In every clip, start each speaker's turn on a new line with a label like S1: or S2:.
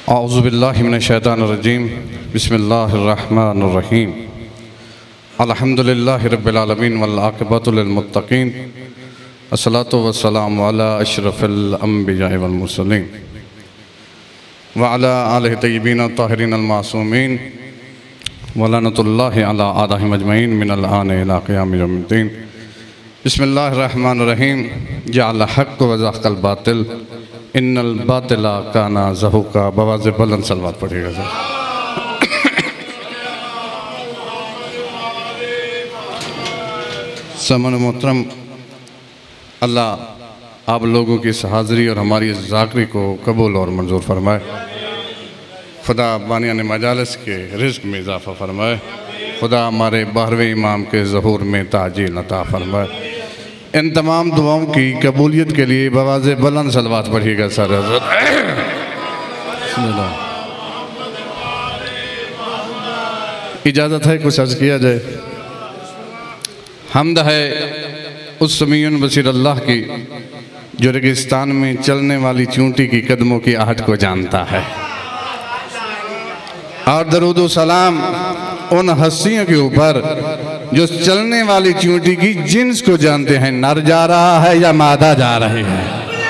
S1: औज़ुबिल्लाहि मिनश्शैतानिर्रजीम बिस्मिल्लाहिर्रहमानिर्रहीम अल्हम्दुलिल्लाहि रब्बिल आलमीन वल आक़िबतु लिल मुत्तक़ीन अस्सलातु वस्सलामु अला अशरफिल अंबिया वल मुरसलीन व अला आलिहि तय्यबीन ताहिरीन अल मासूमीन व लअनतुल्लाहि अला आदाहिम अजमईन मिनल आन इला क़ियाम यौमिद्दीन। बिस्मिल्लाहिर रहमानिर रहीम। जअल हक़्क़ व ज़हक़ल बातिल इन्नल बातिला काना ज़हूक़ा। बवाज़े बुलंद सलवात पढ़िएगा सर। समन मोहतरम, अल्लाह आप लोगों की इस हाज़िरी और हमारी इस ज़ाकरी को कबूल और मंजूर फरमाए। खुदा बानियान मजालिस के रिज़्क़ में इजाफ़ा फरमाए। खुदा हमारे 12वें इमाम के ज़हूर में ताजील अता फरमाए। इन तमाम दुआओं की कबूलियत के लिए बवाज़े बुलंद सलवात पढ़िएगा सर। इजाज़त है कुछ अर्ज़ किया जाए। हम्द है उस समीउन बसीर अल्लाह की जो रेगिस्तान में चलने वाली चूंटी की कदमों की आहट को जानता है, और दरूद व सलाम उन हस्तियों के ऊपर जो चलने वाली चूंटी की जिन्स को जानते हैं, नर जा रहा है या मादा जा रही है।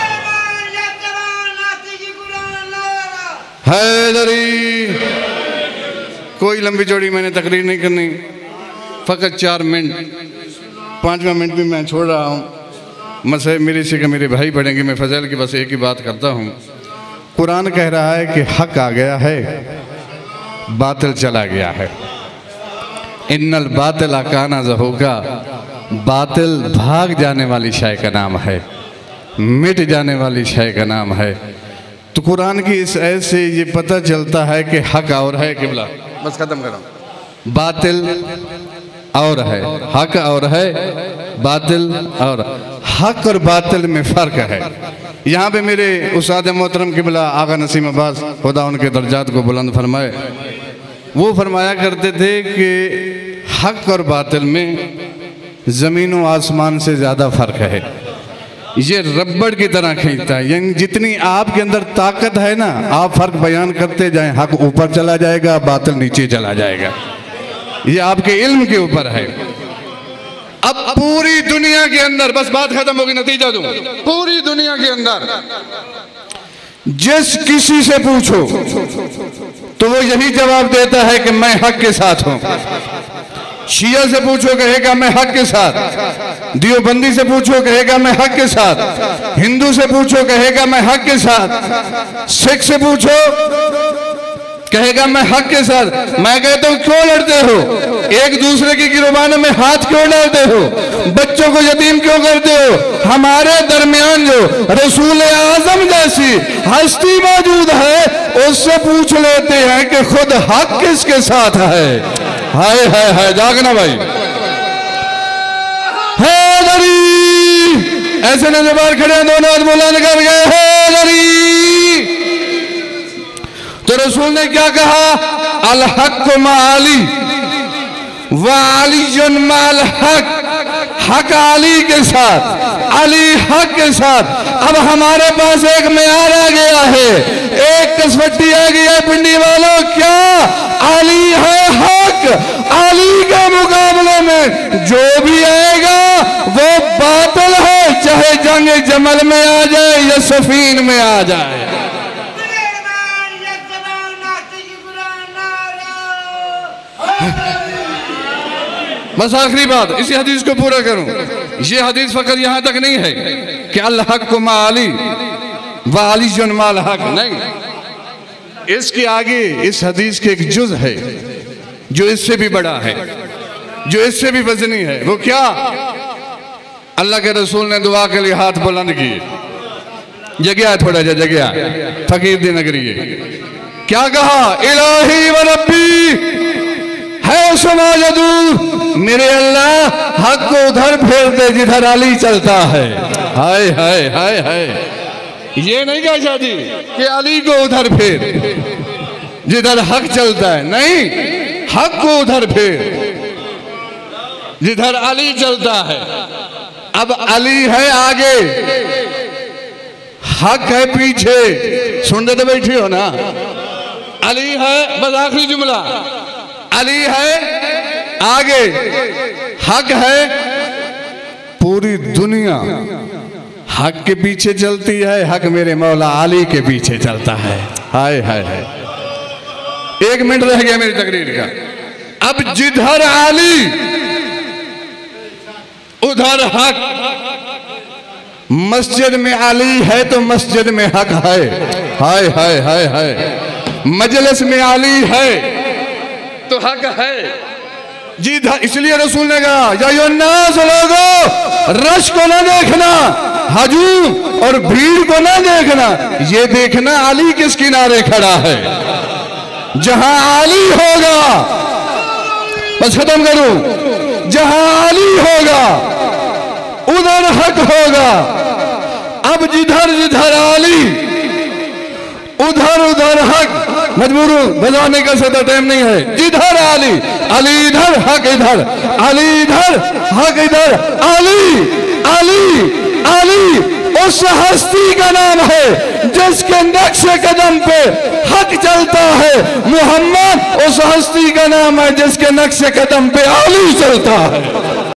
S1: हैदरी कोई लंबी चौड़ी मैंने तकरीर नहीं करनी, फ़कत 4 मिनट, 5वां मिनट भी मैं छोड़ रहा हूँ। मसले मेरे से मेरे भाई पढ़ेंगे, मैं फजल की बस एक ही बात करता हूँ। कुरान कह रहा है कि हक आ गया है, बातिल चला गया है। इन्नल बातिला काना ज़हूक़ा। बातिल भाग जाने वाली शय का नाम है, मिट जाने वाली शय का नाम है। तो कुरान की इस आयत से ये पता चलता है कि हक और है, किबला बस ख़त्म करो, बातिल और है, हक और है, बातिल और। हक और बातिल में फ़र्क है। यहाँ पे मेरे उस्ताद मोहतरम किबला आगा नसीम अब्बास, खुदा उनके दर्जात को बुलंद फरमाए, वो फरमाया करते थे कि हक और बातिल में ज़मीन व आसमान से ज़्यादा फ़र्क है। ये रबड़ की तरह खींचता है, यानी जितनी आपके अंदर ताकत है ना, आप फ़र्क बयान करते जाएं, हक ऊपर चला जाएगा, बातिल नीचे चला जाएगा। ये आपके इल्म के ऊपर है। अब पूरी दुनिया के अंदर, बस बात खत्म होगी, नतीजा दूं, पूरी दुनिया के अंदर जिस किसी से पूछो तो वो यही जवाब देता है कि मैं हक के साथ हूं। शिया से पूछो कहेगा मैं हक के साथ, दियोबंदी से पूछो कहेगा मैं हक के साथ, हिंदू से पूछो कहेगा मैं हक के साथ, सिख से पूछो कहेगा मैं हक के साथ। मैं कहता हूं क्यों लड़ते हो, एक दूसरे की गिरबान में हाथ क्यों डालते हो, बच्चों को यतीम क्यों करते हो। हमारे दरमियान जो रसूल आजम जैसी हस्ती मौजूद है, उससे पूछ लेते हैं कि खुद हक किसके साथ है। हाय हाय हाय, जागना भाई। हैदरी ऐसे नजबार खड़े, दोनों हाथ बुलंद कर गए, हैदरी। तो रसूल ने क्या कहा, अल हक माली व अली माल हक। हक अली के साथ, अली हक के साथ। अब हमारे पास एक मेयार आ गया है, एक कसवट्टी आ गई है पिंडी वालों, क्या अली है हक। अली के मुकाबले में जो भी आएगा वो बातिल है, चाहे जंग जमल में आ जाए या सफीन में आ जाए। बस आखिरी बात, इसी हदीस को पूरा करूं। ये हदीस फकत यहां तक नहीं है कि अल हक मा अली व अली जुन माल हक, नहीं। इसके आगे इस हदीस के एक जुज है जो इससे भी बड़ा है, जो इससे भी वजनी है। वो क्या, अल्लाह के रसूल ने दुआ के लिए हाथ बुलंद किए, जगह थोड़ा जा जगह, फकीर दी नगरी क्या कहा, इलाही व रब्बी है समाजदूर, मेरे अल्लाह हक को उधर फेर दे जिधर अली चलता है। हाय हाय हाय हाय, ये नहीं कहा शादी कि अली को उधर फेर जिधर हक चलता है, नहीं, हक को उधर फेर जिधर अली चलता है। अब अली है आगे, हक है पीछे। सुनते तो बैठे हो ना, अली है, बस आखिरी जुमला, अली है आगे, हक है, पूरी दुनिया हक के पीछे चलती है, हक मेरे मौला अली के पीछे चलता है। हाय हाय हाय। 1 मिनट रह गया मेरी तकरीर का। अब जिधर अली उधर हक, मस्जिद में अली है तो मस्जिद में हक है। हाय हाय हाय हाय। मजलिस में अली है तो हक है। जिधर, इसलिए रसूल ने कहा या युन्नास लोगों, रश को ना देखना, हजूम और भीड़ को ना देखना, ये देखना अली किस किनारे खड़ा है। जहां अली होगा, बस खत्म करूं, जहां अली होगा उधर हक होगा। अब जिधर जिधर अली उधर उधर हक। मजबूर बजाने का सदा टाइम नहीं है। जिधर अली, अली इधर हक इधर, अली इधर हक इधर। अली अली अली उस हस्ती का नाम है जिसके नक्शे कदम पे हक चलता है। मोहम्मद उस हस्ती का नाम है जिसके नक्शे कदम पे अली चलता है।